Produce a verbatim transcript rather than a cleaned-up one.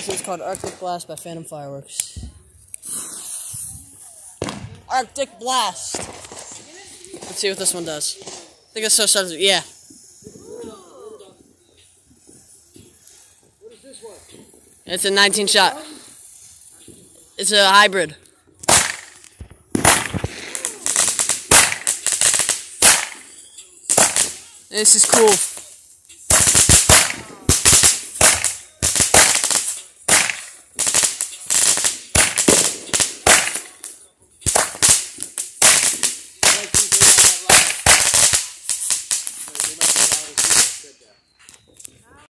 one's called Arctic Blast by Phantom Fireworks. Arctic Blast! Let's see what this one does. I think it's so subtle. Yeah. What is this one? It's a nineteen shot. It's a hybrid. This is cool.